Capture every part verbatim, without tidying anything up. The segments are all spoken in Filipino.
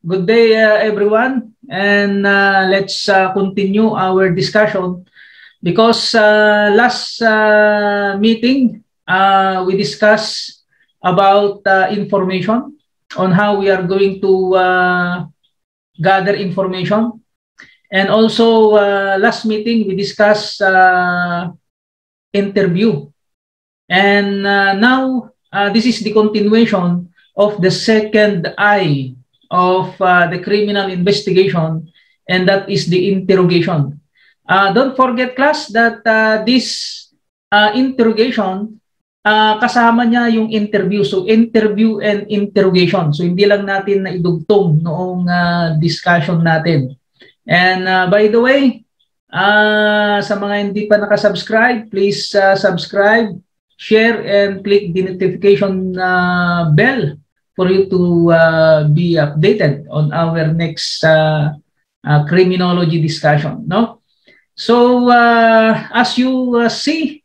good day, uh, everyone, and uh, let's uh, continue our discussion because uh, last uh, meeting uh, we discussed about uh, information on how we are going to uh, gather information, and also uh, last meeting we discussed uh, interview, and uh, now uh, this is the continuation of the second I of uh, the criminal investigation, and that is the interrogation. Uh, don't forget, class, that uh, this uh, interrogation, uh, kasama niya yung interview. So, interview and interrogation. So, hindi lang natin na idugtong noong uh, discussion natin. And uh, by the way, uh, sa mga hindi pa nakasubscribe, please uh, subscribe, share, and click the notification uh, bell for you to uh, be updated on our next uh, uh, criminology discussion. No? So, uh, as you uh, see,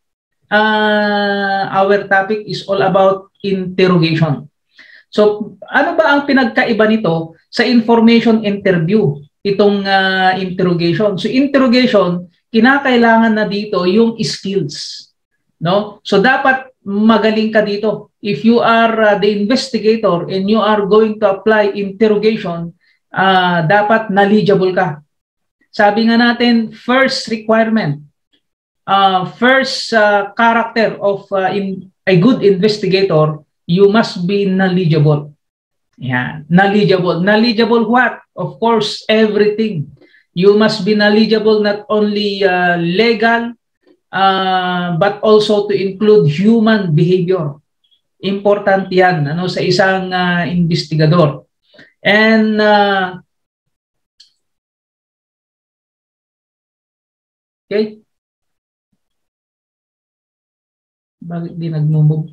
uh, our topic is all about interrogation. So, ano ba ang pinagkaiba nito sa information interview, itong uh, interrogation? So, interrogation, kinakailangan na dito yung skills. No? So, dapat magaling ka dito. If you are uh, the investigator and you are going to apply interrogation, uh, dapat knowledgeable ka. Sabi nga natin, first requirement, uh, first uh, character of uh, in, a good investigator, you must be knowledgeable. Yeah, knowledgeable. Knowledgeable what? Of course, everything. You must be knowledgeable not only uh, legal, Uh, but also to include human behavior. Important yan ano, sa isang uh, investigador. And uh, okay. Bakit di nagmumog?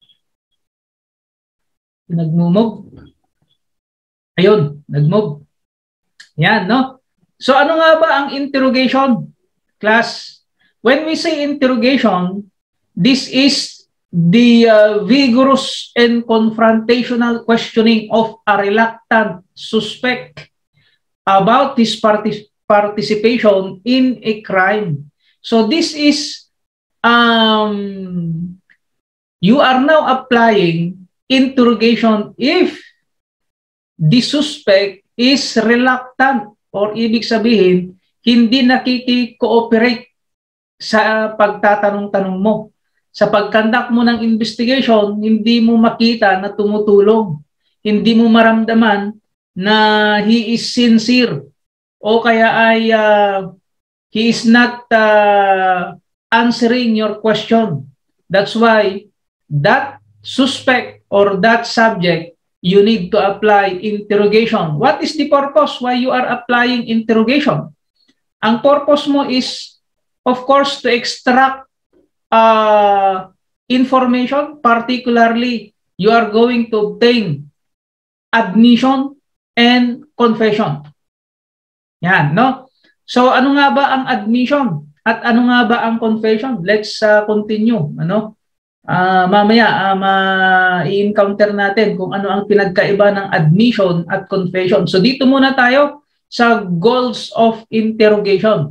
Di nagmumog? Ayun, nagmog. Yan, no? So ano nga ba ang interrogation, class? When we say interrogation, this is the uh, vigorous and confrontational questioning of a reluctant suspect about his partic participation in a crime. So this is, um, you are now applying interrogation if the suspect is reluctant, or ibig sabihin, hindi nakiki-cooperate sa pagtatanong-tanong mo. Sa pagkandak mo ng investigation, hindi mo makita na tumutulong. Hindi mo maramdaman na he is sincere o kaya ay uh, he is not uh, answering your question. That's why that suspect or that subject, you need to apply interrogation. What is the purpose why you are applying interrogation? Ang purpose mo is, of course, to extract uh, information, particularly you are going to obtain admission and confession. Yan, no? So, ano nga ba ang admission? At ano nga ba ang confession? Let's uh, continue. Ano? Uh, mamaya, uh, ma-i-encounter natin kung ano ang pinagkaiba ng admission at confession. So, dito muna tayo sa goals of interrogation.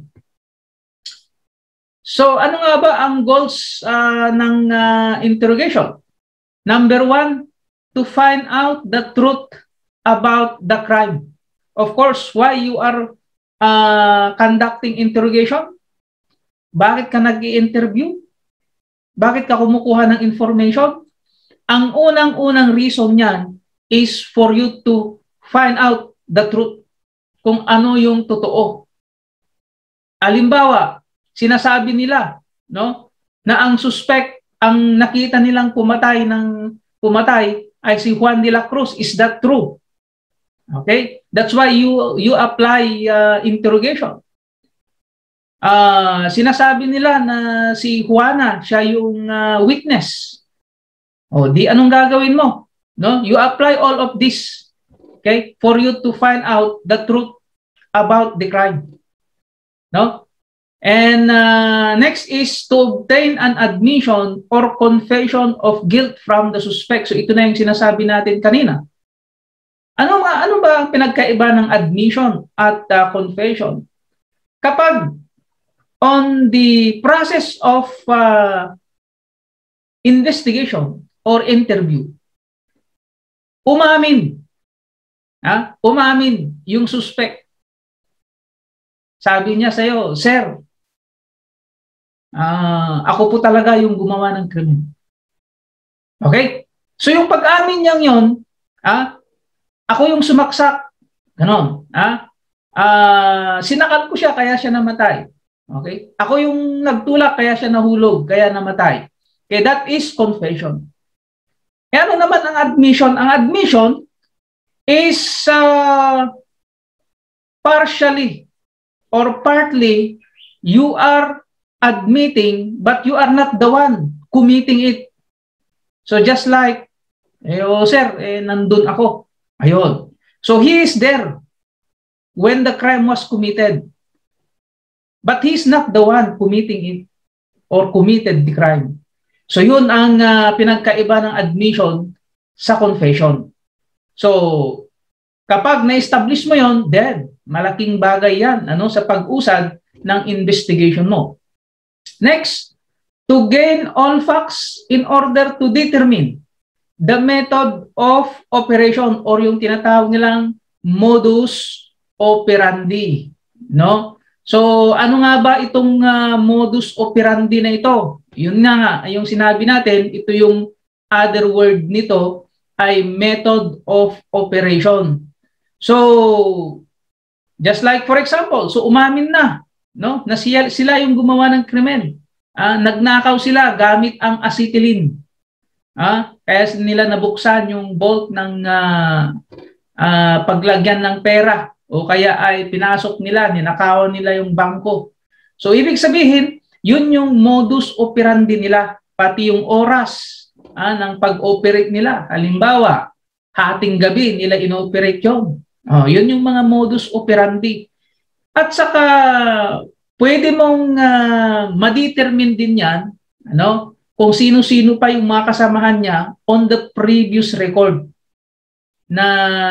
So, ano nga ba ang goals uh, ng uh, interrogation? Number one, to find out the truth about the crime. Of course, why you are uh, conducting interrogation? Bakit ka nag-i-interview? Bakit ka kumukuha ng information? Ang unang-unang reason niyan is for you to find out the truth. Kung ano yung totoo. Halimbawa, sinasabi nila, no, na ang suspect, ang nakita nilang pumatay ng pumatay ay si Juan de la Cruz. Is that true? Okay? That's why you you apply uh, interrogation. Uh, sinasabi nila na si Juana, siya yung uh, witness. O di anong gagawin mo? No? You apply all of this, okay, for you to find out the truth about the crime. No? And uh, next is to obtain an admission or confession of guilt from the suspect. So ito na yung sinasabi natin kanina. Ano ba, ano ba ang pinagkaiba ng admission at uh, confession? Kapag on the process of uh, investigation or interview, umamin, ha? umamin yung suspect. Sabi niya sa'yo, sir, uh, ako po talaga yung gumawa ng krimen. Okay? So yung pag-amin niyang yun, ah, ako yung sumaksak. Ganon. Ah, ah, sinakal ko siya kaya siya namatay. Okay? Ako yung nagtulak kaya siya nahulog, kaya namatay. Okay, that is confession. E ano naman ang admission? Ang admission is uh, partially or partly you are admitting but you are not the one committing it. So just like, eh, oh, sir, eh, nandun ako. Ayun. So he is there when the crime was committed. But he's not the one committing it or committed the crime. So yun ang uh, pinagkaiba ng admission sa confession. So kapag na-establish mo yon, then malaking bagay yan ano, sa pag-usad ng investigation mo. Next, to gain all facts in order to determine the method of operation or yung tinatawag nilang modus operandi. No? So ano nga ba itong uh, modus operandi na ito? Yun nga nga, yung sinabi natin, ito yung other word nito ay method of operation. So, just like for example, so umamin na, no? Na sila, sila yung gumawa ng krimen. Ah, nagnakaw sila gamit ang acetylene. Ah, kaya nila nabuksan yung bolt ng uh, uh, paglagyan ng pera o kaya ay pinasok nila, ninakawan nila yung bangko. So, ibig sabihin, yun yung modus operandi nila, pati yung oras ah, ng pag-operate nila. Halimbawa, hating gabi nila ino-operate yun. Oh, yun yung mga modus operandi. At saka pwede mong uh, ma-determine din yan, ano, kung sino-sino pa yung mga kasamahan niya on the previous record na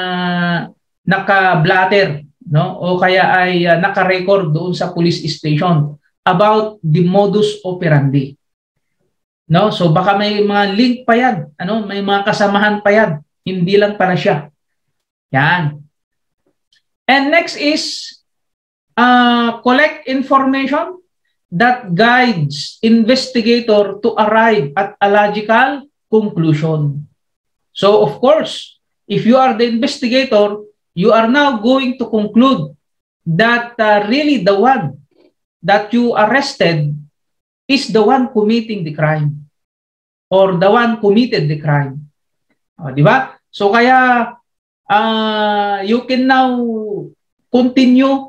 naka-blatter, no? O kaya ay uh, naka-record doon sa police station about the modus operandi. No? So baka may mga link pa yan, ano, may mga kasamahan pa yan, hindi lang pala siya. Yan. And next is uh, collect information that guides investigator to arrive at a logical conclusion. So of course, if you are the investigator, you are now going to conclude that uh, really the one that you arrested is the one committing the crime or the one committed the crime. O, di ba? So kaya uh, you can now continue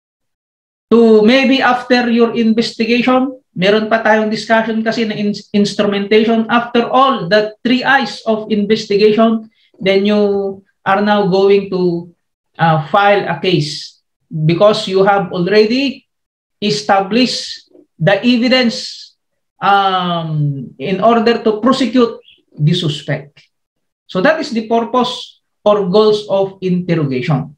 to maybe after your investigation, meron pa tayong discussion kasi na in instrumentation. After all the three eyes of investigation, then you are now going to uh, file a case because you have already established the evidence um, in order to prosecute the suspect. So that is the purpose or goals of interrogation.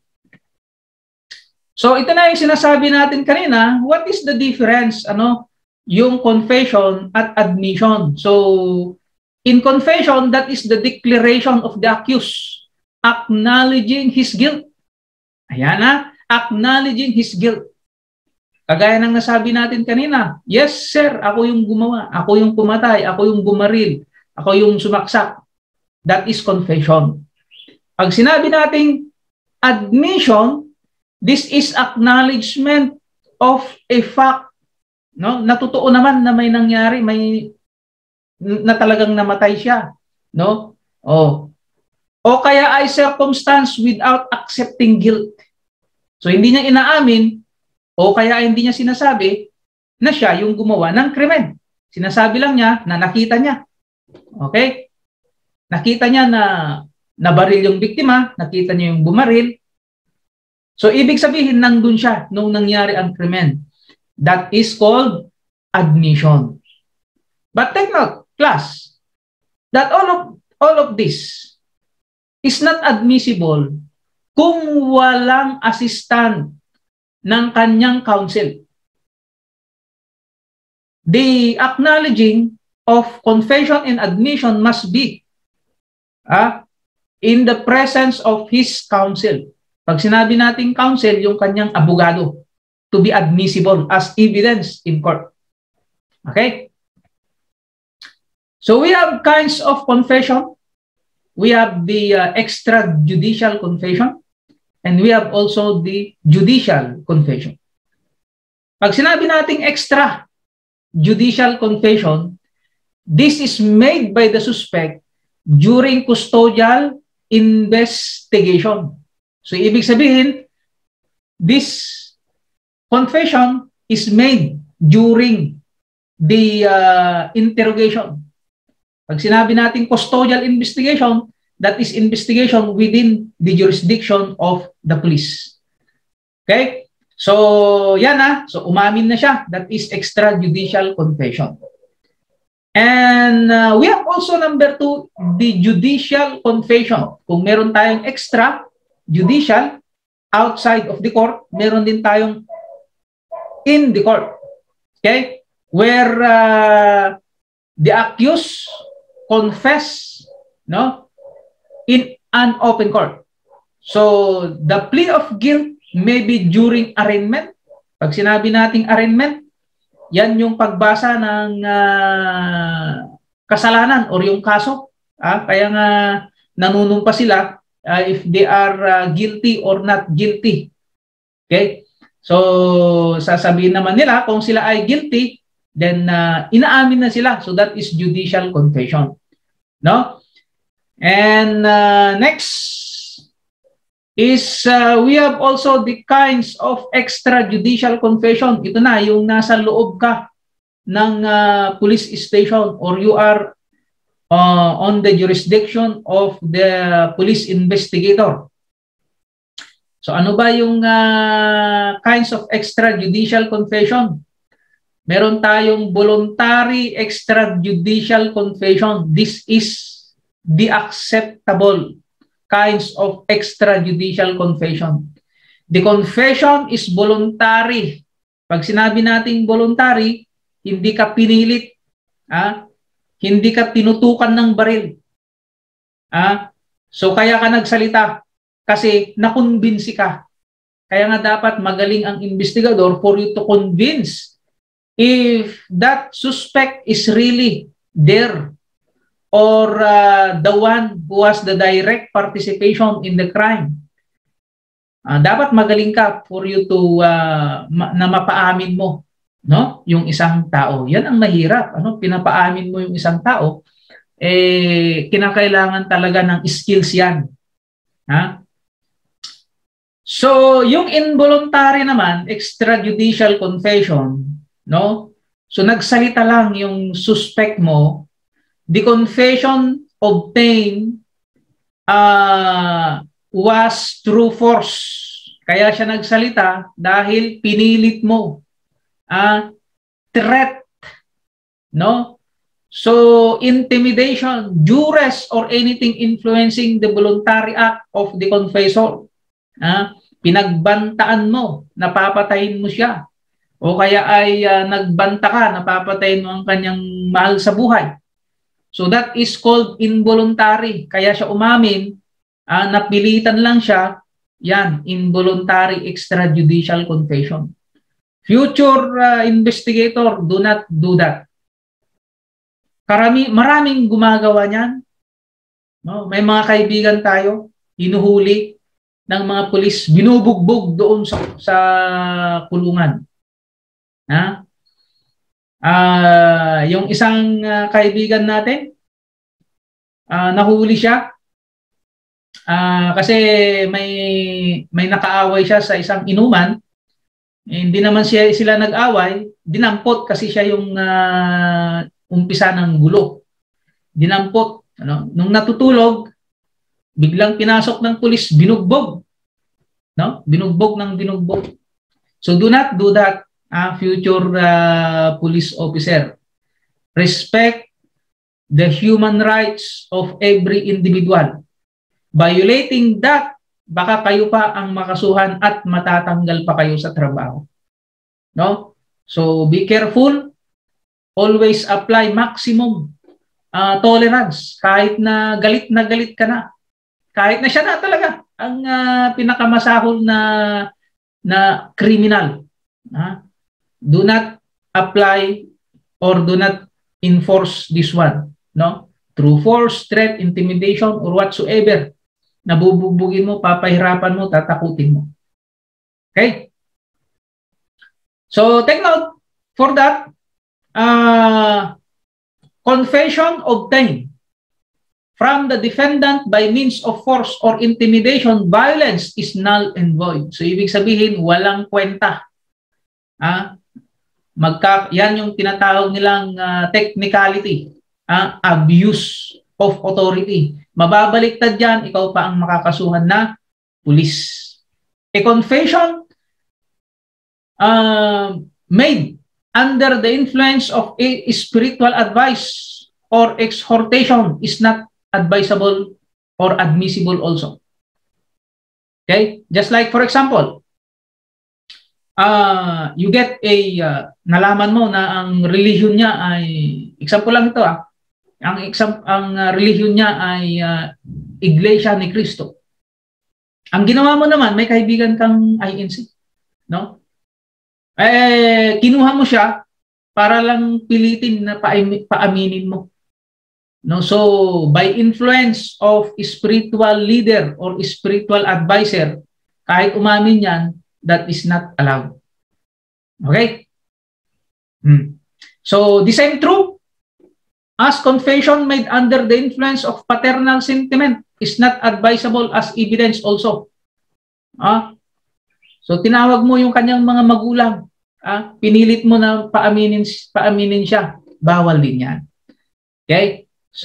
So ito na yung sinasabi natin kanina, what is the difference, ano, yung confession at admission. So in confession, that is the declaration of the accused, acknowledging his guilt. Ayan na, acknowledging his guilt. Kagaya ng nasabi natin kanina, yes sir, ako yung gumawa, ako yung pumatay, ako yung bumaril, ako yung sumaksak. That is confession. Pag sinabi nating admission, this is acknowledgement of a fact, no? Natotoo naman na may nangyari, may na talagang namatay siya, no? Oh. O kaya ay circumstance without accepting guilt. So hindi niya inaamin o kaya hindi niya sinasabi na siya yung gumawa ng krimen. Sinasabi lang niya na nakita niya. Okay? Nakita niya na nabaril yung biktima, nakita niya yung bumaril. So, ibig sabihin, nandun siya nung nangyari ang krimen. That is called admission. But take note, class, that all of, all of this is not admissible kung walang assistant ng kanyang counsel. The acknowledging of confession and admission must be ah, in the presence of his counsel. Pag sinabi natin counsel, yung kanyang abogado, to be admissible as evidence in court. Okay? So we have kinds of confession. We have the uh, extrajudicial confession, and we have also the judicial confession. Pag sinabi nating extrajudicial confession, this is made by the suspect during custodial investigation. So, ibig sabihin, this confession is made during the uh, interrogation. Pag sinabi natin custodial investigation, that is investigation within the jurisdiction of the police. Okay? So, yan ah. So, umamin na siya. That is extrajudicial confession. And uh, we have also number two, the judicial confession. Kung meron tayong extra judicial outside of the court, meron din tayong in the court. Okay? Where uh, the accused confess, no, in an open court. So the plea of guilt may be during arraignment. Pag sinabi nating arraignment, yan yung pagbasa ng uh, kasalanan or yung kaso. Ah, kaya nga nanunumpa sila uh, if they are uh, guilty or not guilty. Okay? So, sasabihin naman nila kung sila ay guilty, then uh, inaamin na sila. So, that is judicial confession. No? And uh, next is uh, we have also the kinds of extrajudicial confession. Ito na, yung nasa loob ka ng uh, police station or you are uh, on the jurisdiction of the police investigator. So ano ba yung uh, kinds of extrajudicial confession? Meron tayong voluntary extrajudicial confession. This is the acceptable kinds of extrajudicial confession. The confession is voluntary. Pag sinabi nating voluntary, hindi ka pinilit, ah? Hindi ka tinutukan ng baril. Ah? So kaya ka nagsalita kasi nakumbinsi ka. Kaya nga dapat magaling ang investigador for you to convince if that suspect is really there or uh, the one who has the direct participation in the crime. Uh, dapat magaling ka for you to uh, ma na mapaamin mo, no, yung isang tao. Yan ang mahirap, ano, pinapaamin mo yung isang tao, eh kinakailangan talaga ng skills yan. Ha? So, yung involuntary naman, extrajudicial confession, no? So nagsalita lang yung suspect mo. The confession obtained uh, was through force. Kaya siya nagsalita dahil pinilit mo. Uh, threat. No? So, intimidation, duress, or anything influencing the voluntary act of the confessor. Uh, pinagbantaan mo, napapatayin mo siya. O kaya ay uh, nagbanta ka, napapatayin mo ang kanyang mahal sa buhay. So that is called involuntary. Kaya siya umamin, uh, napilitan lang siya, yan, involuntary extrajudicial confession. Future uh, investigator, do not do that. Karami, maraming gumagawa niyan. No? May mga kaibigan tayo, hinuhuli ng mga pulis, binubugbog doon sa, sa kulungan. Ha? Uh, yung isang uh, kaibigan natin, uh, nahuli siya uh, kasi may may nakaaway siya sa isang inuman. Eh, hindi naman siya, sila nag-away, dinampot kasi siya yung uh, umpisa ng gulo. Dinampot. Ano? Nung natutulog, biglang pinasok ng pulis, binugbog. No? Binugbog ng binugbog. So do not do that. Uh, future uh, police officer. Respect the human rights of every individual. Violating that baka kayo pa ang makasuhan at matatanggal pa kayo sa trabaho. No? So be careful. Always apply maximum uh, tolerance kahit na galit na galit ka na. Kahit na siya na talaga ang uh, pinakamasahol na na criminal. Uh, do not apply or do not enforce this one, no? Through force, threat, intimidation, or whatsoever. Nabubugbugin mo, papahirapan mo, tatakutin mo. Okay? So, take note for that. Uh, confession obtained from the defendant by means of force or intimidation, violence is null and void. So, ibig sabihin, walang kwenta. Ah, magka, yan yung tinatawag nilang uh, technicality, ah, abuse of authority. Mababaliktad dyan, ikaw pa ang makakasuhan na pulis. A confession uh, made under the influence of a spiritual advice or exhortation is not advisable or admissible also. Okay? Just like, for example, uh, you get a, uh, nalaman mo na ang religion niya ay, example lang ito ah, ang, exam, ang uh, religion niya ay uh, Iglesia ni Cristo. Ang ginawa mo naman, may kaibigan kang I N C. No? Eh, kinuha mo siya para lang pilitin na paaminin mo. No, so by influence of spiritual leader or spiritual advisor, kahit umamin yan, that is not allowed. Okay? Hmm. So the same true as confession made under the influence of paternal sentiment is not advisable as evidence also. Ah? So tinawag mo yung kanyang mga magulang, ah? Pinilit mo na paaminin, paaminin siya, bawal din yan. Okay? So,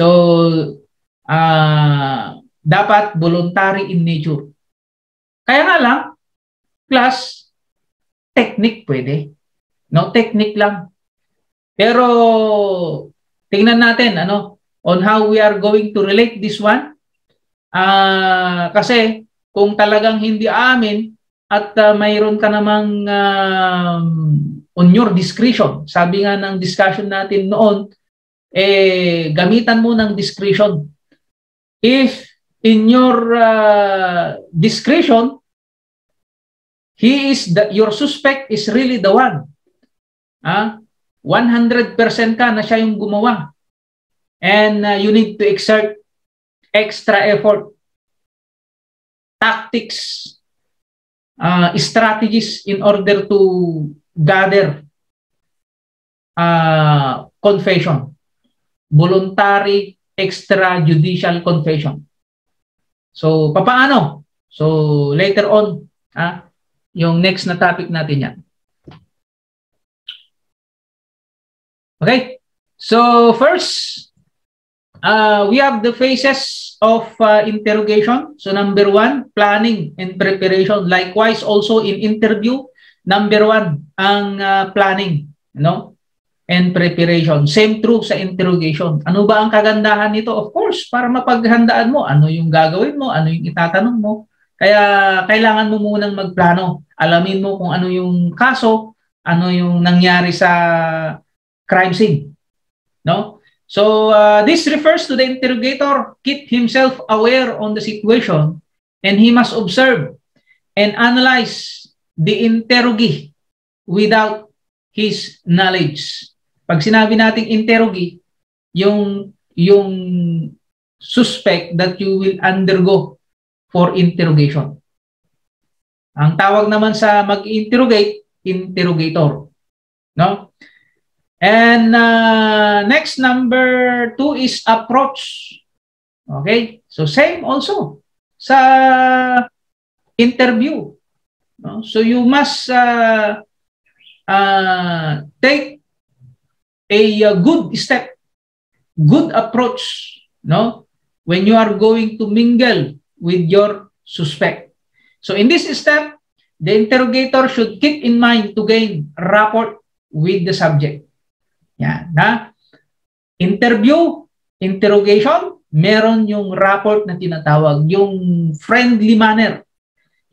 uh, dapat voluntary in nature. Kaya nga lang, plus, technique pwede. No, technique lang. Pero, tingnan natin, ano, on how we are going to relate this one. Uh, kasi, kung talagang hindi amin, at uh, mayroon ka namang uh, on your discretion, sabi nga ng discussion natin noon, eh, gamitan mo ng discretion. If in your uh, discretion, he is the, your suspect is really the one. Ah, one hundred percent ka na siya yung gumawa. And uh, you need to exert extra effort, tactics, uh, strategies in order to gather uh, confession. Voluntary extrajudicial confession. So, papaano? So, later on, ah, yung next na topic natin yan. Okay? So, first, uh, we have the phases of uh, interrogation. So, number one, planning and preparation. Likewise, also in interview, number one, ang uh, planning, you know? And preparation. Same true sa interrogation. Ano ba ang kagandahan nito? Of course, para mapaghandaan mo, ano yung gagawin mo, ano yung itatanong mo. Kaya kailangan mo munang magplano. Alamin mo kung ano yung kaso, ano yung nangyari sa crime scene. No? So, uh, this refers to the interrogator keep himself aware on the situation and he must observe and analyze the interrogee without his knowledge. Pag sinabi nating interrogee, yung, yung suspect that you will undergo for interrogation. Ang tawag naman sa mag-interrogate, interrogator. No? And uh, next, number two is approach. Okay? So same also sa interview. No? So you must uh, uh, take a uh, good step, good approach, no? When you are going to mingle with your suspect. So in this step, the interrogator should keep in mind to gain rapport with the subject. Yan, na interview, interrogation, meron yung rapport na tinatawag, yung friendly manner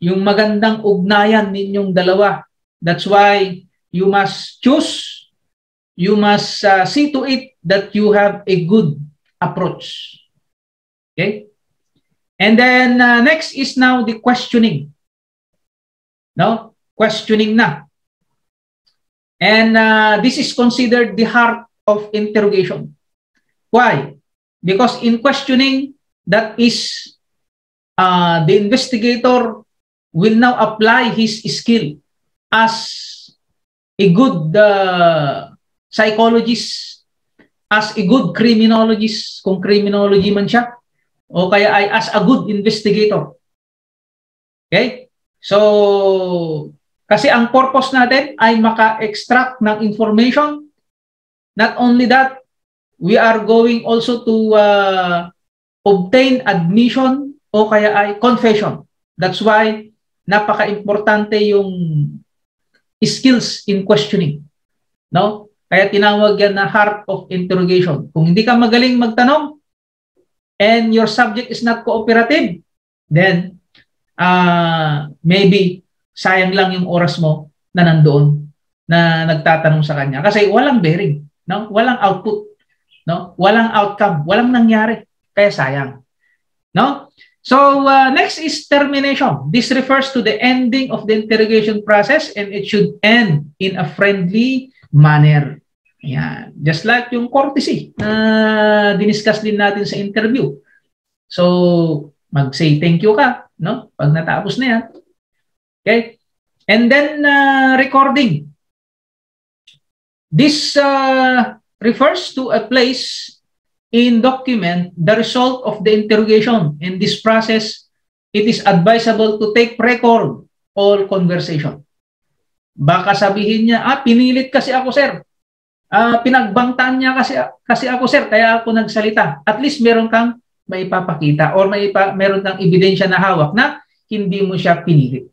yung magandang ugnayan ninyong dalawa. That's why you must choose, you must uh, see to it that you have a good approach. Okay? And then uh, next is now the questioning. No? Questioning na. And uh, this is considered the heart of interrogation. Why? Because in questioning, that is uh, the investigator will now apply his skill as a good uh, psychologist, as a good criminologist, kung criminology man siya, o kaya ay as a good investigator. Okay? So, kasi ang purpose natin ay maka-extract ng information. Not only that, we are going also to uh, obtain admission o kaya ay confession. That's why napaka-importante yung skills in questioning. No? Kaya tinawag yan na heart of interrogation. Kung hindi ka magaling magtanong and your subject is not cooperative, then uh, maybe sayang lang yung oras mo na nandoon na nagtatanong sa kanya. Kasi walang bearing, no? Walang output, no? Walang outcome, walang nangyari. Kaya sayang. No? So, uh, next is termination. This refers to the ending of the interrogation process and it should end in a friendly manner. Ayan. Just like yung courtesy na uh, diniscuss din natin sa interview. So, mag-say thank you ka, no? Pag natapos na yan. Okay? And then, uh, recording. This uh, refers to a place in document the result of the interrogation. In this process, it is advisable to take record all conversation. Baka sabihin niya, ah, pinilit kasi ako, sir. Ah, pinagbangtaan niya kasi, kasi ako, sir, kaya ako nagsalita. At least meron kang may ipapakita or may ipa, meron kang ebidensya na hawak na hindi mo siya pinilit.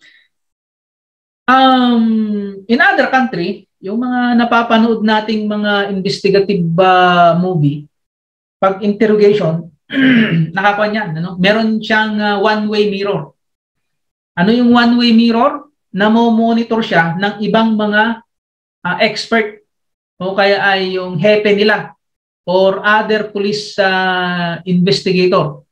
Um, in other country, yung mga napapanood nating mga investigative uh, movie, pag interrogation, nakakuha niyan, ano? Meron siyang uh, one-way mirror. Ano yung one-way mirror? Namo-monitor siya ng ibang mga uh, expert o kaya ay yung hepe nila or other police uh, investigator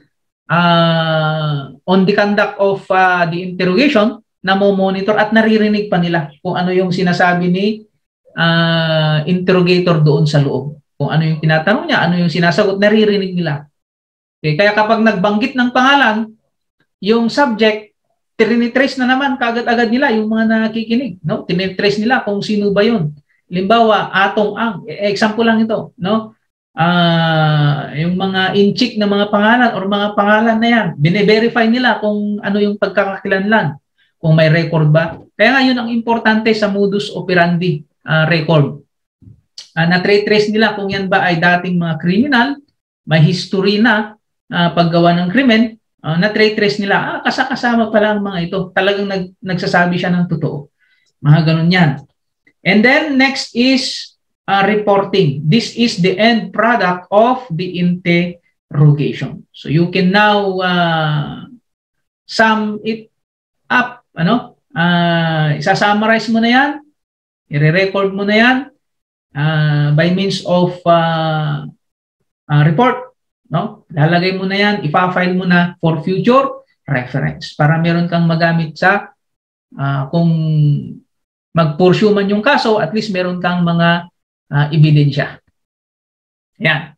uh, on the conduct of uh, the interrogation, namo-monitor at naririnig pa nila kung ano yung sinasabi ni uh, interrogator doon sa loob. Kung ano yung tinatanong niya, ano yung sinasagot, naririnig nila. Okay, kaya kapag nagbanggit ng pangalan, yung subject, tinitrace na naman kaagad-agad nila yung mga nakikinig. No? Tinitrace nila kung sino ba yun. Halimbawa, Atong Ang. Example lang ito. No? Uh, yung mga in-check na mga pangalan or mga pangalan na yan, bine-verify nila kung ano yung pagkakakilanlan. Kung may record ba. Kaya nga yun ang importante sa modus operandi uh, record. Uh, na-trace nila kung yan ba ay dating mga criminal, may history na uh, paggawa ng krimen, uh, na-trace nila, ah, kasakasama pala ang mga ito. Talagang nag, nagsasabi siya ng totoo. Mga ganun yan. And then next is uh, reporting. This is the end product of the interrogation. So you can now uh, sum it up. Ano? Uh, isa-summarize mo na yan, i-record mo na yan, Uh, by means of uh, uh, report, no? Lalagay mo na yan, ipa-file mo na for future reference para meron kang magamit sa uh, kung mag-pursue man yung kaso, at least meron kang mga uh, ebidensya. Yan.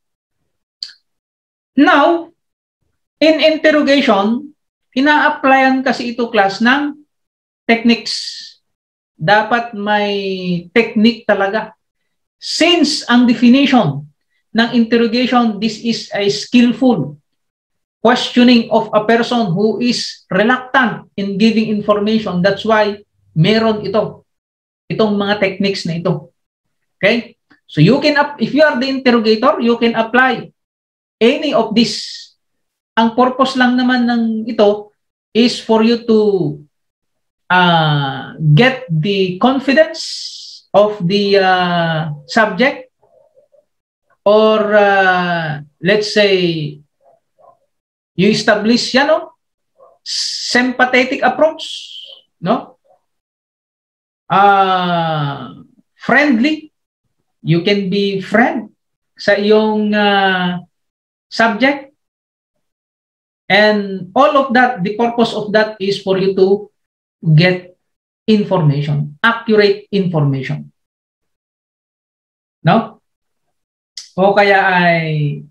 Now, in interrogation, ina-applyan kasi ito class ng techniques. Dapat may technique talaga. Since ang definition ng interrogation, this is a skillful questioning of a person who is reluctant in giving information. That's why meron ito, itong mga techniques na ito. Okay? So you can, if you are the interrogator, you can apply any of this. Ang purpose lang naman ng ito is for you to uh, get the confidence of the uh, subject, or uh, let's say you establish yan, no? sympathetic approach, no? Uh, friendly, you can be friend sa iyong uh, subject. And all of that, the purpose of that is for you to get information, accurate information. No? O kaya ay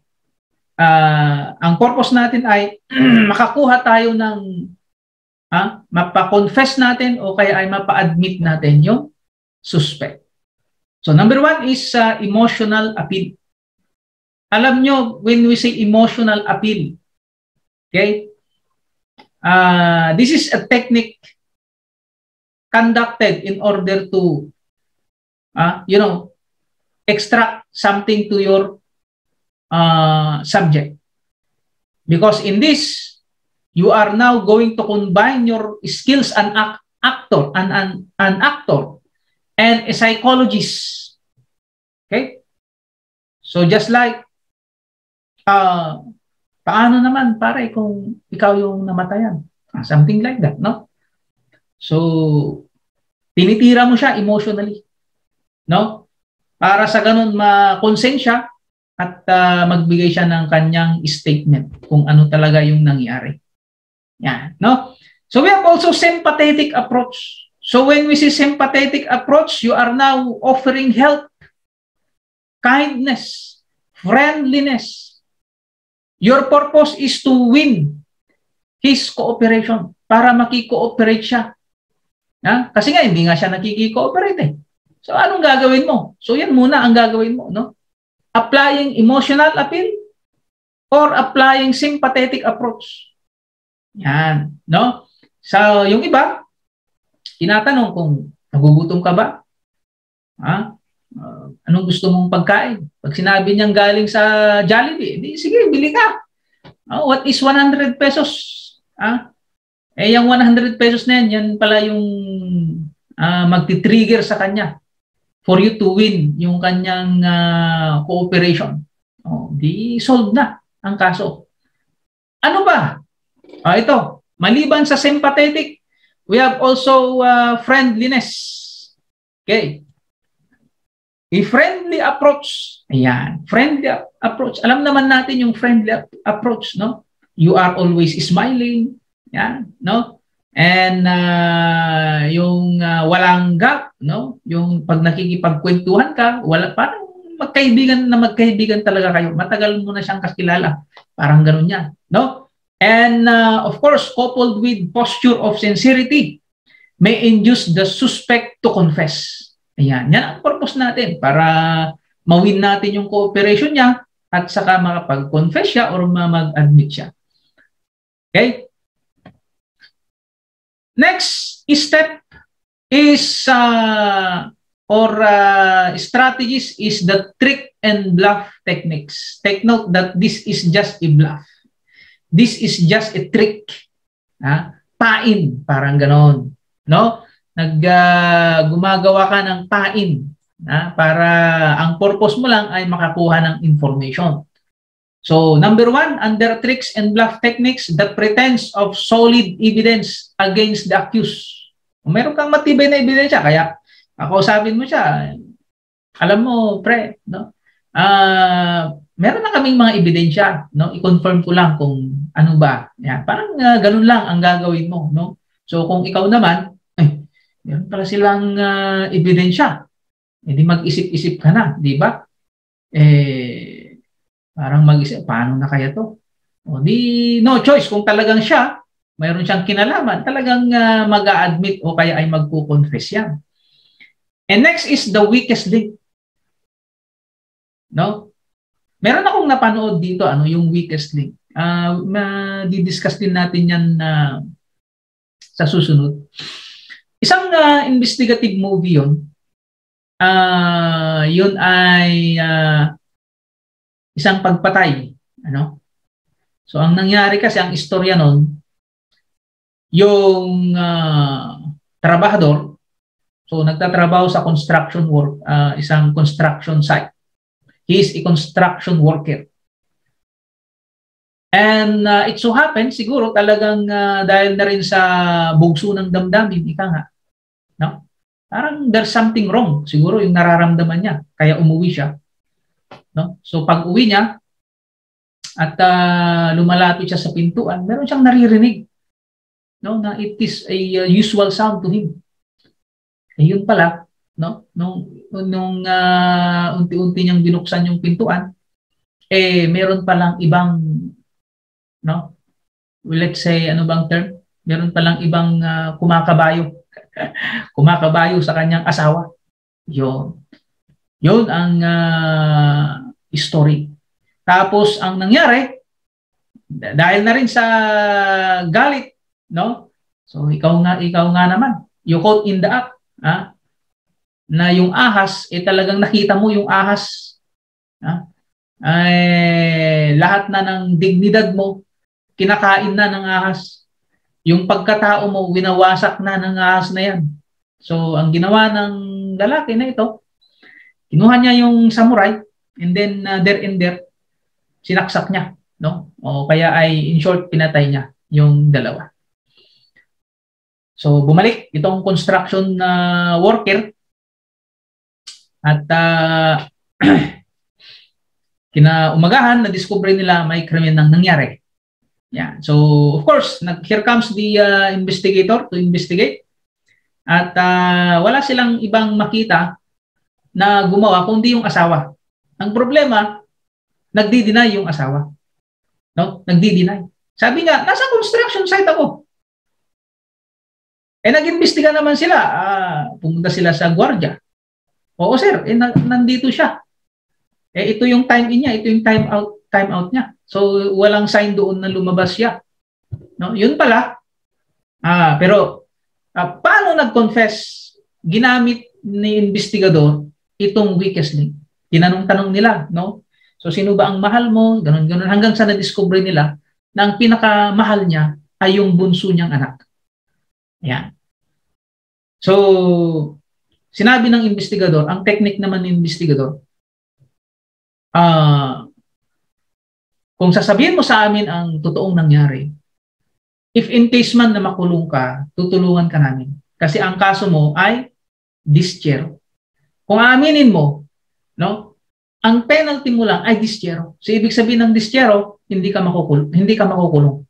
uh, ang purpose natin ay makakuha tayo ng ah, mapa-confess natin o kaya ay mapa-admit natin yung suspect. So number one is uh, emotional appeal. Alam nyo, when we say emotional appeal, okay, uh, this is a technique conducted in order to, uh, you know, extract something to your uh, subject. Because in this, you are now going to combine your skills an act actor, an, an, an actor, and a psychologist. Okay? So just like, uh, paano naman pare kung ikaw yung namatayan? Something like that, no? So, tinitira mo siya emotionally, no? Para sa ganun ma-consent siya at uh, magbigay siya ng kanyang statement kung ano talaga yung nangyari. Yan, no? So we have also sympathetic approach. So when we say sympathetic approach, you are now offering help, kindness, friendliness. Your purpose is to win his cooperation para maki-cooperate siya. Ha? Kasi nga hindi nga siya nakiki-cooperate eh. So anong gagawin mo? So yan muna ang gagawin mo, no? Applying emotional appeal or applying sympathetic approach. Yan, no? So, yung iba, tinatanong kung nagugutom ka ba? Ha? Uh, anong gusto mong pagkain? Pag sinabi niyang galing sa Jollibee, di, sige, bili ka. Uh, what is one hundred pesos? Ha? Eh, yung one hundred pesos na yan, yan pala yung uh, magti-trigger sa kanya for you to win yung kanyang uh, cooperation. Oh, di solve na ang kaso. Ano ba? Ah, ito, maliban sa sympathetic, we have also uh, friendliness. Okay. A friendly approach. Ayan, friendly approach. Alam naman natin yung friendly approach, no? You are always smiling. Yan, no? And uh, yung uh, walang gap, no? Yung pag nakikipagkwentuhan ka, wala, parang magkaibigan na magkaibigan talaga kayo. Matagal mo na siyang kakilala. Parang ganun yan, no? And uh, of course, coupled with posture of sincerity, may induce the suspect to confess. Ayan, yan ang purpose natin para mawin natin yung cooperation niya at saka makapag-confess siya or mag-admit siya. Okay? Next step is uh, or uh, strategies is the trick and bluff techniques. Take note that this is just a bluff. This is just a trick. Ha? Pain, parang ganon. No? Nag, uh, gumagawa ka ng pain. Ha? Para ang purpose mo lang ay makakuha ng information. So, number one, under tricks and bluff techniques, the pretense of solid evidence against the accused. Kung meron kang matibay na ebidensya, kaya kausapin mo siya, alam mo, pre, no? Ah... Uh, meron na kaming mga ebidensya, no? I-confirm ko lang kung ano ba. Yan. Parang uh, ganun lang ang gagawin mo, no? So kung ikaw naman, eh, meron pala silang uh, ebidensya. Eh di mag-isip-isip ka na, di ba? Eh, parang mag-isip, paano na kaya to? O di, no choice. Kung talagang siya, mayroon siyang kinalaman, talagang uh, mag-a-admit o kaya ay magpo-confess yan. And next is the weakest link. No? Meron akong napanood dito, ano, yung weakest link. Uh, ma-discuss din natin yan uh, sa susunod. Isang uh, investigative movie yun. Uh, yun ay uh, isang pagpatay. Ano? So, ang nangyari kasi, ang istorya nun, yung uh, trabahador, so nagtatrabaho sa construction work, uh, isang construction site. He is a construction worker. And uh, it so happens, siguro talagang uh, dahil na rin sa bugso ng damdamin, ika nga, no? Parang there's something wrong, siguro yung nararamdaman niya, kaya umuwi siya. No? So pag uwi niya, at uh, lumalapit siya sa pintuan, meron siyang naririnig, no? Na it is a uh, usual sound to him. Eh, yun pala, no? Nung, nung uh, unti-unti niyang binuksan yung pintuan, eh meron palang ibang, no? Let's say, ano bang term? Meron palang ibang uh, kumakabayo. kumakabayo sa kanyang asawa. Yun. Yun ang uh, story. Tapos, ang nangyari, dahil na rin sa galit, no? So, ikaw nga, ikaw nga naman, you caught in the act, ha? Na yung ahas, eh talagang nakita mo yung ahas, ha? Ay, lahat na ng dignidad mo, kinakain na ng ahas. Yung pagkatao mo, winawasak na ng ahas na yan. So, ang ginawa ng lalaki na ito, kinuha niya yung samurai, and then uh, there and there, sinaksak niya. No? O kaya ay, in short, pinatay niya yung dalawa. So, bumalik itong construction uh, worker at uh, kinaumagahan, na-discover nila may krimen nang nangyari. Yeah. So, of course, nag, here comes the uh, investigator to investigate. At uh, wala silang ibang makita na gumawa kundi yung asawa. Ang problema, nagdi-deny yung asawa. No? Nagdi-deny. Sabi nga, nasa construction site ako. Eh, nag-imbestiga naman sila. Uh, pumunta sila sa gwardiya. Oo, sir. Eh, na nandito siya. Eh, ito yung time in niya. Ito yung time out, time out niya. So, walang sign doon na lumabas siya. No? Yun pala. Ah, pero, uh, paano nag-confess? Ginamit ni investigador itong weakest link. Tinanong-tanong nila, no? So, sino ba ang mahal mo? Ganon, ganon. Hanggang sa na-discover nila na ang pinakamahal niya ay yung bunso niyang anak. Ayan. So, sinabi ng investigador, ang technique naman ng investigador, ah, uh, kung sasabihin mo sa amin ang totoong nangyari, if in case man na makulong ka, tutulungan ka namin. Kasi ang kaso mo ay dischero. Kung aaminin mo, no, ang penalty mo lang ay dischero. So, ibig sabihin ng dischero, hindi ka makukulong. Hindi ka makukulong.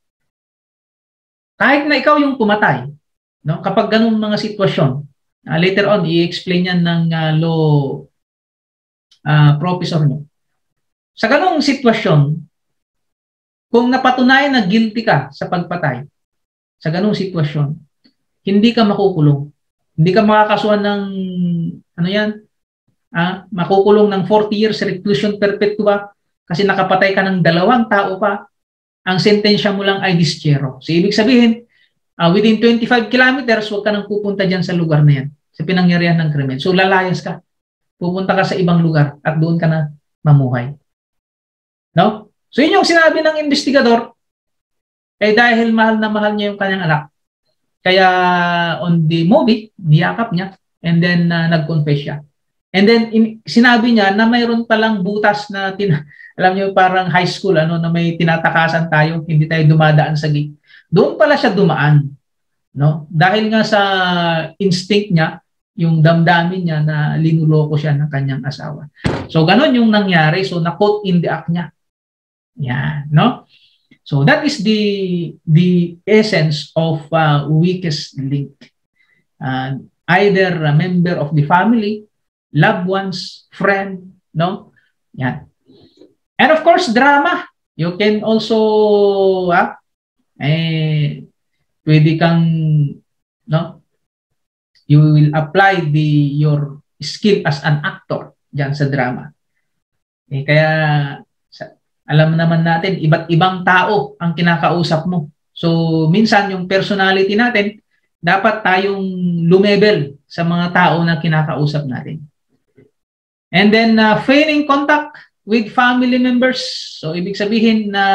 Kahit na ikaw yung pumatay, no, kapag ganung mga sitwasyon, uh, later on, i-explain yan ng uh, law uh, professor nyo. Sa ganung sitwasyon, kung napatunayan na guilty ka sa pagpatay, sa ganung sitwasyon, hindi ka makukulong. Hindi ka makakasuhan ng, ano yan, ah, makukulong ng forty years reclusion perpetua kasi nakapatay ka ng dalawang tao pa, ang sentensya mo lang ay dischero. So, ibig sabihin, uh, within twenty-five kilometers, huwag ka nang pupunta dyan sa lugar na yan, sa pinangyarihan ng krimen. So, lalayas ka. Pupunta ka sa ibang lugar at doon ka na mamuhay. No? So, yun yung sinabi ng investigador, eh dahil mahal na mahal niya yung kanyang anak. Kaya on the movie, niyakap niya and then uh, nag-confess siya. And then in, sinabi niya na mayroon palang butas na, tin alam niyo parang high school, ano, na may tinatakasan tayo, hindi tayo dumadaan sa gate. Doon pala siya dumaan. No? Dahil nga sa instinct niya, yung damdamin niya na linuloko siya ng kanyang asawa. So, ganun yung nangyari. So, na-quote in the act niya. Yeah, no? So that is the the essence of uh, weakest link. Uh, either a member of the family, loved ones, friend, no? Yeah. And of course, drama. You can also, ah, eh, pwede kang, no? You will apply the your skill as an actor diyan sa drama. Eh, kaya alam naman natin, iba't ibang tao ang kinakausap mo. So, minsan yung personality natin, dapat tayong lumebel sa mga tao na kinakausap natin. And then, uh, feigning contact with family members. So, ibig sabihin na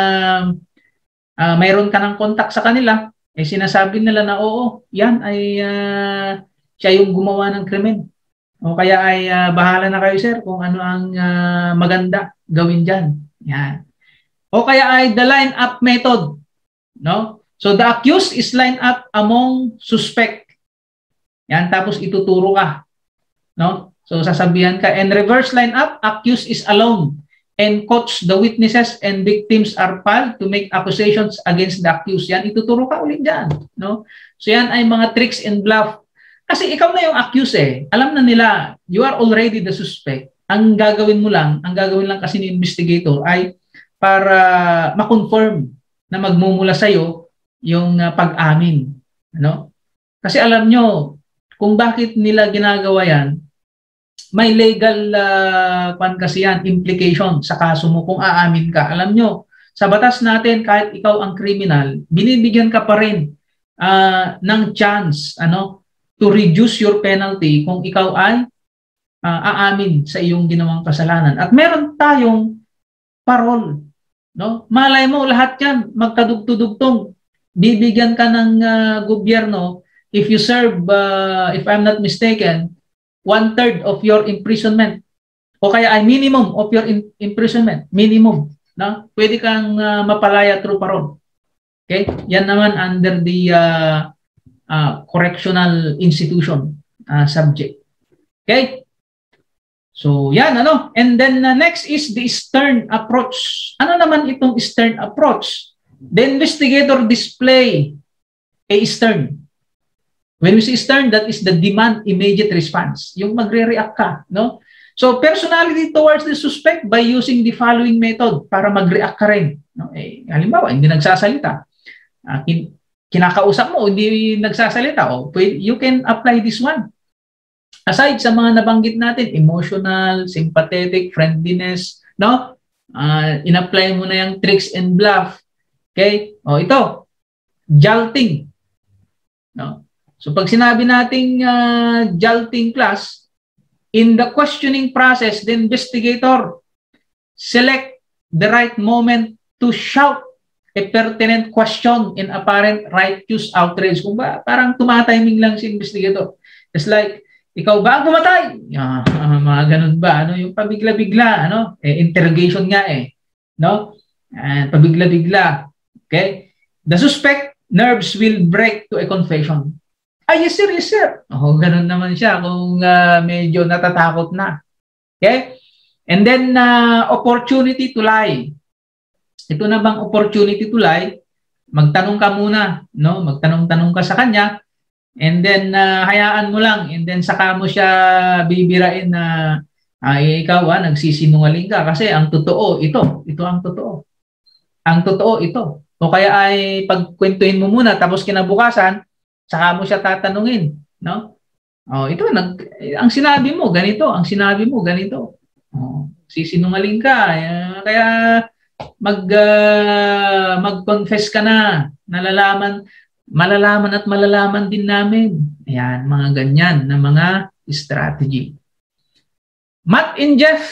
uh, mayroon ka ng contact sa kanila, eh sinasabi nila na oo, yan ay uh, siya yung gumawa ng krimen. O kaya ay uh, bahala na kayo, sir, kung ano ang uh, maganda gawin dyan. Yan. O kaya ay the line-up method. No? So the accused is lined up among suspect. Yan, tapos ituturo ka. No? So sasabihan ka, and reverse line-up, accused is alone. And coach, the witnesses and victims are piled to make accusations against the accused. Yan, ituturo ka ulit dyan. No? So yan ay mga tricks and bluff. Kasi ikaw na yung accused eh. Alam na nila, you are already the suspect. Ang gagawin mo lang, ang gagawin lang kasi ni investigator ay para ma-confirm na magmumula sa'yo yung uh, pag-amin. Ano? Kasi alam nyo, kung bakit nila ginagawa yan, may legal uh, pan kasi yan, implication sa kaso mo kung aamin ka. Alam nyo, sa batas natin, kahit ikaw ang criminal, binibigyan ka pa rin uh, ng chance ano, to reduce your penalty kung ikaw ay uh, aamin sa iyong ginawang kasalanan. At meron tayong parol. No? Malay mo, lahat yan, magkadugtudugtong. Bibigyan ka ng uh, gobyerno if you serve, uh, if I'm not mistaken, one-third of your imprisonment o kaya ay minimum of your in imprisonment. Minimum. No? Pwede kang uh, mapalaya through parole. Okay? Yan naman under the uh, uh, correctional institution uh, subject. Okay? So, yan, ano? And then uh, next is the stern approach. Ano naman itong stern approach? The investigator display a stern. When we say stern, that is the demand immediate response. Yung magre-react ka, no? So, personality towards the suspect by using the following method para mag-react ka rin. No? Eh, halimbawa, hindi nagsasalita. Uh, kin kinakausap mo, hindi nagsasalita. Oh, you can apply this one. Aside sa mga nabanggit natin, emotional, sympathetic, friendliness, no? Uh, in-apply mo na yung tricks and bluff. Okay? O, ito. Jolting. No? So, pag sinabi nating uh, jolting class, in the questioning process, the investigator select the right moment to shout a pertinent question in apparent righteous outrage. Kung ba, parang tumatiming lang si investigator. It's like, ikaw ba ang pumatay? Ah, uh, mga ganun ba? Ano, yung pabigla-bigla, ano? Eh, interrogation nga eh. No? And pabigla-bigla. Okay? The suspect nerves will break to a confession. Ah, yes sir, yes sir. Oh, ganun naman siya kung uh, medyo natatakot na. Okay? And then, uh, opportunity to lie. Ito na bang opportunity to lie? Magtanong ka muna, no? Magtanong-tanong ka sa kanya, and then, uh, hayaan mo lang, and then saka mo siya bibirain na, uh, ikaw, ah, nagsisinungaling ka, kasi ang totoo, ito. Ito ang totoo. Ang totoo, ito. O kaya ay pagkwentuhin mo muna, tapos kinabukasan, saka mo siya tatanungin, no? Oh, ito nag ang sinabi mo ganito, ang sinabi mo ganito. Oh, sisinungaling ka. Uh, kaya mag uh, mag-confess ka na. Nalalaman malalaman at malalaman din namin. Ayan, mga ganyan na mga strategy. Matt and Jeff.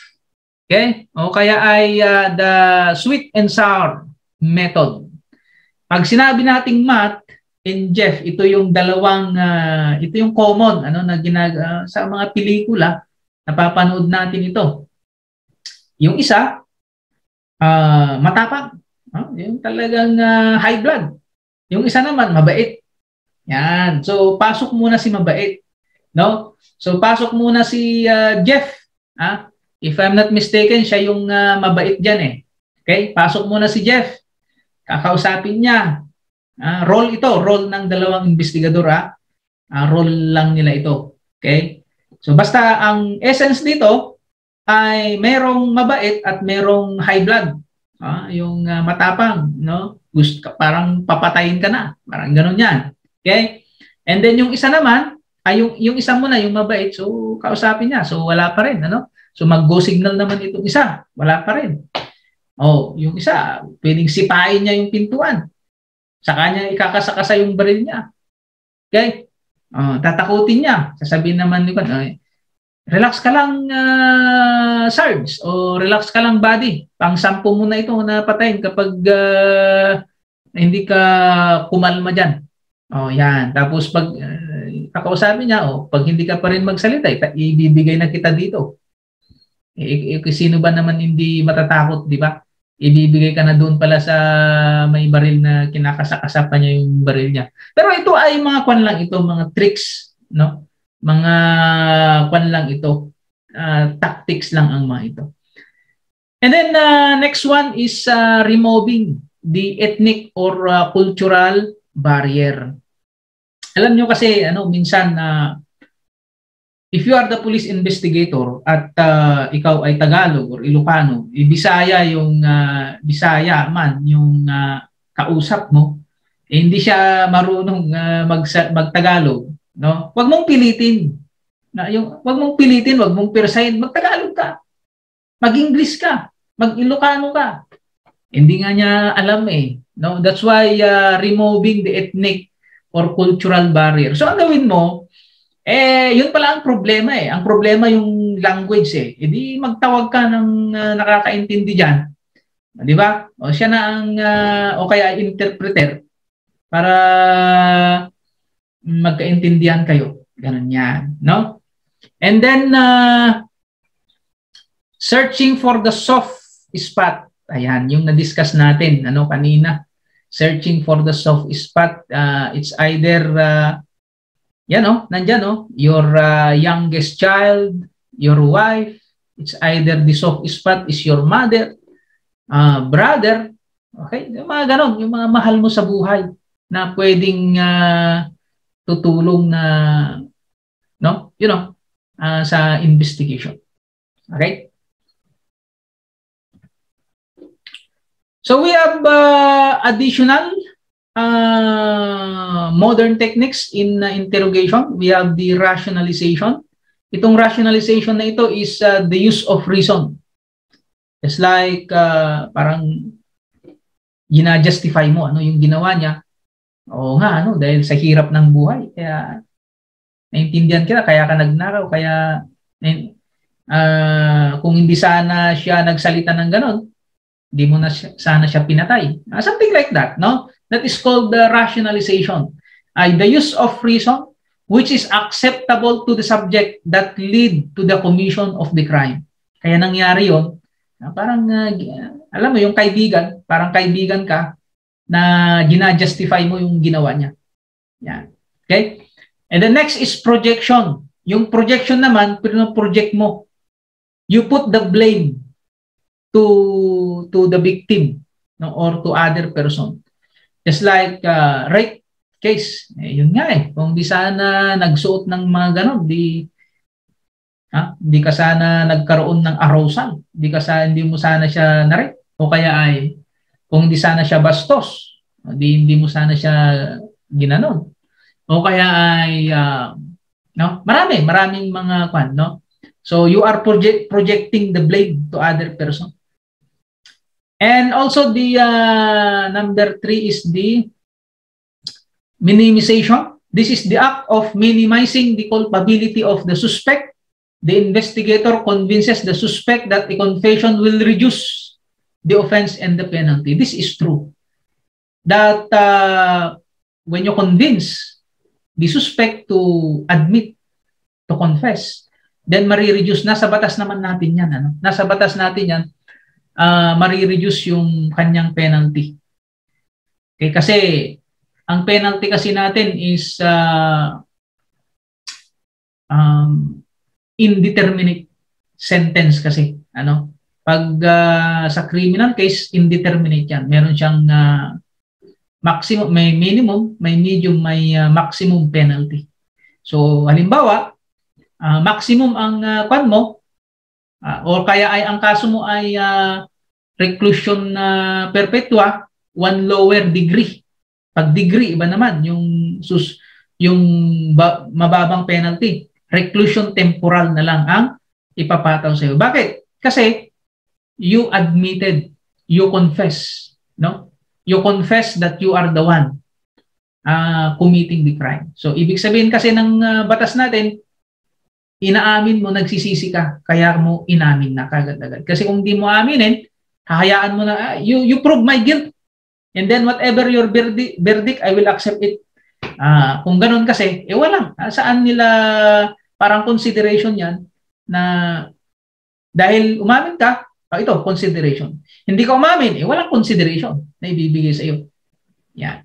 Okay? O kaya ay uh, the sweet and sour method. Pag sinabi nating Matt and Jeff, ito yung dalawang, uh, ito yung common ano, na ginag uh, sa mga pelikula, napapanood natin ito. Yung isa, uh, matapang. Uh, yung talagang uh, high blood. Yung isa naman, mabait. Yan. So, pasok muna si mabait. No? So, pasok muna si uh, Jeff. Ah? If I'm not mistaken, siya yung uh, mabait dyan eh. Okay? Pasok muna si Jeff. Kakausapin niya. Uh, role ito, role ng dalawang investigador, ah. Uh, role lang nila ito. Okay? So basta ang essence dito ay merong mabait at merong high blood. Ah, yung uh, matapang, no? Gusto parang papatayin ka na. Parang ganoon 'yan. Okay? And then yung isa naman, ay yung yung isa muna yung mabait, so kausapin niya. So wala pa rin, ano? So mag-go signal naman itong isa. Wala pa rin. Oh, yung isa, pwedeng sipain niya yung pintuan. Sa kanya ikakasakasa yung baril niya. Okay? Uh, tatakutin niya. Sasabihin naman ni Kwan, uh, relax ka lang, uh, Sarge, o relax ka lang, buddy. Pang-sampu mo na ito na patayin kapag uh, hindi ka kumalma dyan. O, yan. Tapos pag uh, kakausapin niya, o, pag hindi ka pa rin magsalita, ibibigay na kita dito. E, e, sino ba naman hindi matatakot, di ba? ibibigay ka na doon pala sa may baril na kinakasakasapan niya yung baril niya. Pero ito ay mga kwan lang ito, mga tricks, no? Mga kwan lang ito, uh, tactics lang ang mga ito. And then uh, next one is uh, removing the ethnic or uh, cultural barrier. Alam nyo kasi, ano, minsan, uh, if you are the police investigator at uh, ikaw ay Tagalog or Ilocano, eh, Bisaya yung uh, Bisaya man yung uh, kausap mo, eh, hindi siya marunong uh, mag magtagalog, no? Wag mong pilitin. Na yung wag mong pilitin, wag mong pirsahin, magtagalog ka. Mag-English ka, mag-Ilocano ka. Hindi nga niya alam eh, no? That's why uh, removing the ethnic or cultural barrier. So ang gawin mo, eh, yun pala ang problema eh. Ang problema yung language eh. E di magtawag ka ng uh, nakakaintindi dyan. Di ba? O siya na ang, uh, o kaya interpreter para magkaintindihan kayo. Ganun yan. No? And then, uh, searching for the soft spot. Ayan, yung na-discuss natin ano kanina. Searching for the soft spot. Uh, it's either... Uh, Yan o, oh, nandyan o, oh, your uh, youngest child, your wife, it's either the soft spot is your mother, uh, brother, okay? Yung mga ganon, yung mga mahal mo sa buhay na pwedeng uh, tutulong na, no, you know, uh, sa investigation. Okay? So we have uh, additional Uh, modern techniques in uh, interrogation. We have the rationalization. Itong rationalization na ito is uh, the use of reason. It's like uh, parang gina-justify mo ano yung ginawa niya. Oo nga, ano, dahil sa hirap ng buhay. Kaya naintindihan kita, kaya ka nagnakaw, kaya uh, kung hindi sana siya nagsalita ng ganon, hindi mo na siya, sana siya pinatay. Uh, something like that, no? That is called the rationalization. Uh, the use of reason which is acceptable to the subject that lead to the commission of the crime. Kaya nangyari yun, uh, parang, uh, alam mo, yung kaibigan, parang kaibigan ka na gina-justify mo yung ginawa niya. Yan. Okay? And the next is projection. Yung projection naman, project mo. You put the blame to, to the victim, no, or to other person. Just like uh, rape case, eh, yun nga eh. Kung di sana nagsuot ng mga ganon, di, ha, di ka sana nagkaroon ng arousal, di ka sana, hindi mo sana siya na-rape. O kaya ay, kung di sana siya bastos, di, hindi mo sana siya ginanon. O kaya ay, uh, no? Marami, maraming mga kwan, no? So you are project, projecting the blame to other person. And also the uh, number three is the minimization. This is the act of minimizing the culpability of the suspect. The investigator convinces the suspect that a confession will reduce the offense and the penalty. This is true. That uh, when you convince the suspect to admit, to confess, then marireduce. Nasa batas naman natin yan. Ano? Nasa batas natin yan. Uh, marireduce yung kanyang penalty. Okay, kasi ang penalty kasi natin is uh, um, indeterminate sentence kasi. Ano? Pag uh, sa criminal case, indeterminate yan. Meron siyang uh, maximum, may minimum, may medium, may uh, maximum penalty. So, halimbawa, uh, maximum ang uh, kwan mo, Uh, or kaya ay ang kaso mo ay uh, reclusion uh, perpetua, one lower degree. Pag degree, iba naman yung sus yung ba, mababang penalty. Reclusion temporal na lang ang ipapataw sa iyo. Bakit? Kasi you admitted, you confess, no? You confess that you are the one uh, committing the crime. So ibig sabihin kasi ng uh, batas natin, inaamin mo, nagsisisi ka, kaya mo inamin na kagad-agad. Kasi kung di mo aminin, hahayaan mo na, ah, you, you prove my guilt. And then whatever your verdict, verdict I will accept it. Ah, kung ganun kasi, eh walang. Ah, saan nila parang consideration yan na dahil umamin ka, Oh, ito, consideration. Hindi ka umamin, eh, walang consideration na ibibigay sa iyo. Yan.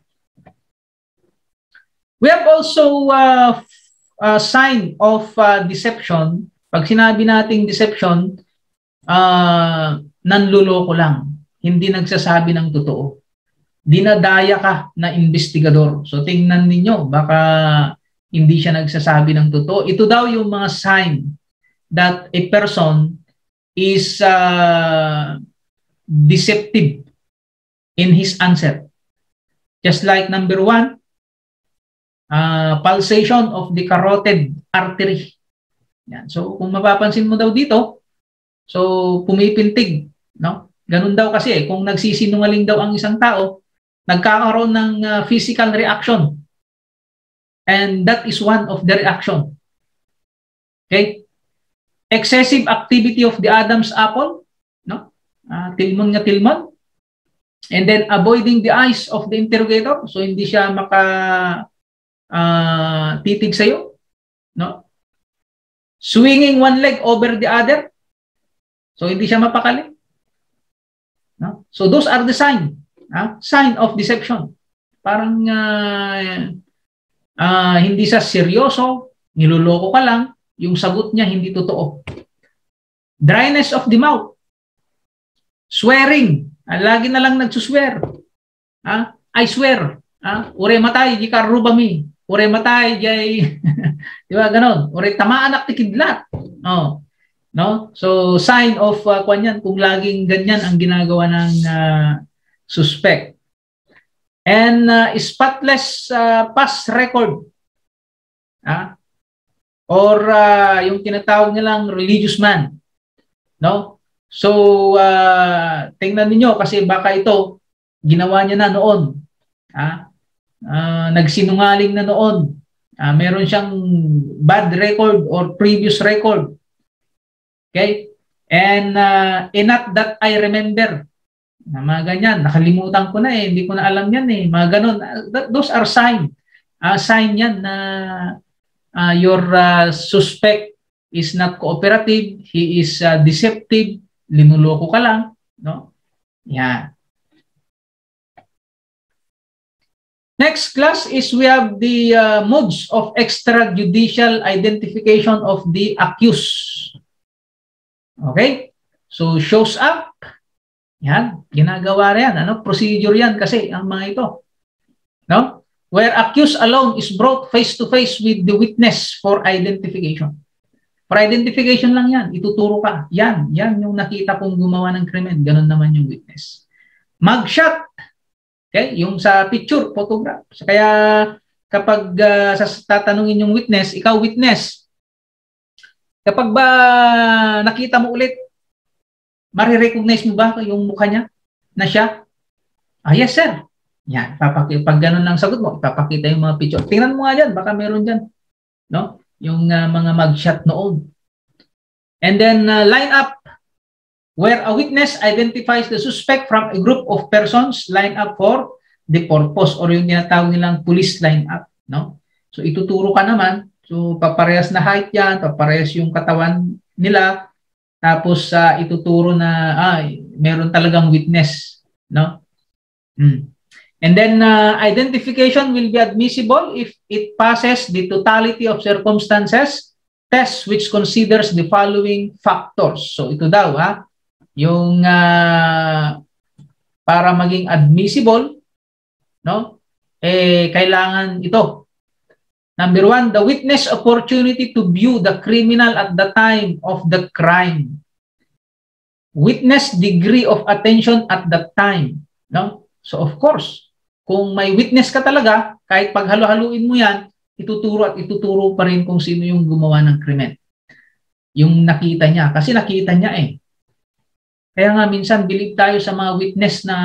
We have also uh, a sign of uh, deception. Pag sinabi nating deception, uh, nanluloko lang. Hindi nagsasabi ng totoo. Dinadaya ka na investigador. So tingnan ninyo, baka hindi siya nagsasabi ng totoo. Ito daw yung mga sign that a person is uh, deceptive in his answer. Just like number one, uh, pulsation of the carotid artery. Yan. So kung mapapansin mo daw dito, so pumipintig, no? Ganun daw kasi eh, kung nagsisinungaling daw ang isang tao, nagkakaroon ng uh, physical reaction. And that is one of the reaction. Okay? Excessive activity of the Adam's apple, no? Uh, tilmon nga tilmon. And then avoiding the eyes of the interrogator, so hindi siya maka uh, titig sa iyo, no? Swinging one leg over the other, so hindi siya mapakali. No? So those are the sign, huh? Sign of deception. Parang uh, uh, hindi siya seryoso, niloloko ka lang, yung sagot niya hindi totoo. Dryness of the mouth. Swearing. Ah, lagi na lang nagsuswear. Ah, I swear. Ah, ure matay, di ka rubami. Ure matay, jay. Di ba, ganon. Ure tamaan ak tikidlat. Oh. No? So, sign of uh, kanyan, kung laging ganyan ang ginagawa ng uh, suspect. And uh, spotless uh, past record. Ah? Or uh, yung tinatawag nilang religious man. No? So, uh, tingnan niyo kasi baka ito, ginawa niya na noon. Ah? Uh, nagsinungaling na noon. Ah, meron siyang bad record or previous record. Okay? And uh, not that I remember. Na mga ganyan, nakalimutan ko na eh, hindi ko na alam yan eh. Mga ganon. Those are sign. Uh, sign yan na uh, your uh, suspect is not cooperative, he is uh, deceptive, linuloko ka lang. No? Yan. Next class is we have the uh, modes of extrajudicial identification of the accused. Okay? So, shows up. Yan. Ginagawa yan. Ano? Procedure yan kasi ang mga ito. No? Where accused alone is brought face-to-face with the witness for identification. For identification lang yan. Ituturo ka. Yan. Yan yung nakita kong gumawa ng krimen. Ganon naman yung witness. Mugshot. Okay? Yung sa picture, photograph. So, kaya kapag uh, tatanungin yung witness, ikaw witness, kapag ba nakita mo ulit, marirecognize mo ba yung mukha niya na siya? Ah, yes, sir. Yan. Papakita. Pag ganun lang sagot mo, ipapakita yung mga picture. Tingnan mo nga dyan. Baka meron dyan. No? Yung uh, mga mugshot noon. And then, uh, line up. Where a witness identifies the suspect from a group of persons line up for the purpose or yung tinatawag nilang police line up. No? So, ituturo ka naman. So, paparehas na height yan, paparehas yung katawan nila, tapos uh, ituturo na, ay, meron talagang witness, no? Hmm. And then, uh, identification will be admissible if it passes the totality of circumstances test which considers the following factors. So, ito daw, ha? Yung, uh, para maging admissible, no? Eh, kailangan ito. Number one, the witness opportunity to view the criminal at the time of the crime. Witness degree of attention at that time. No? So of course, kung may witness ka talaga, kahit paghalo-haluin mo yan, ituturo at ituturo pa rin kung sino yung gumawa ng krimen. Yung nakita niya. Kasi nakita niya eh. Kaya nga minsan, believe tayo sa mga witness na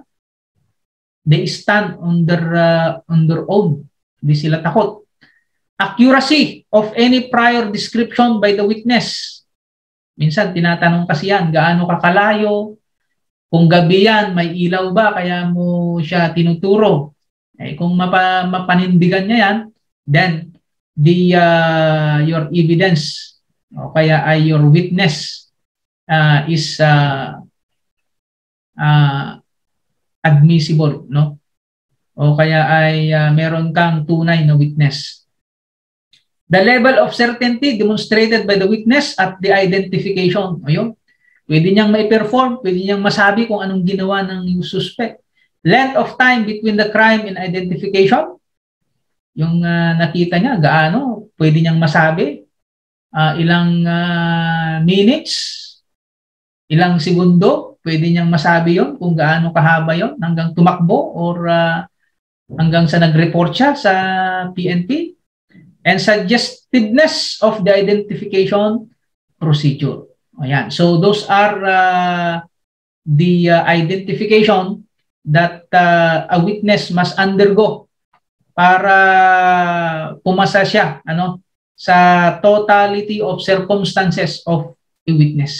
they stand on their, uh, on their own. Hindi sila takot. Accuracy of any prior description by the witness. Minsan, tinatanong kasi yan, gaano kakalayo? Kung gabi yan, may ilaw ba? Kaya mo siya tinuturo. Eh, kung mapa, mapanindigan niya yan, then the uh, your evidence o kaya ay your witness uh, is uh, uh, admissible, no? O kaya ay uh, meron kang tunay na witness. The level of certainty demonstrated by the witness at the identification. Ayun. Pwede niyang mai-perform, pwede niyang masabi kung anong ginawa ng suspect. Length of time between the crime and identification. Yung uh, nakita niya, gaano, pwede niyang masabi. Uh, ilang uh, minutes, ilang segundo, pwede niyang masabi yon kung gaano kahaba yon hanggang tumakbo or uh, hanggang sa nag-report siya sa P N P. And suggestiveness of the identification procedure. Ayan. So those are uh, the uh, identification that uh, a witness must undergo para pumasa siya ano sa totality of circumstances of a witness.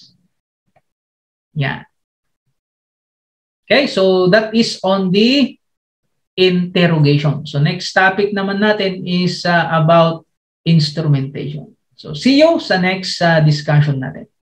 Yeah. Okay, so that is on the interrogation. So next topic naman natin is uh, about instrumentation. So see you sa next uh, discussion natin.